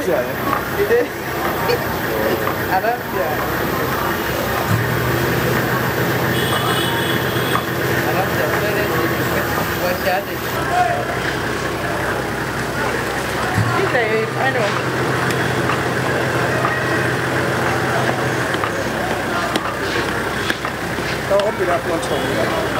起来了。 对。啊，那是。啊，那是对对对，我晓得。你在拍着。 都我比较多宠的。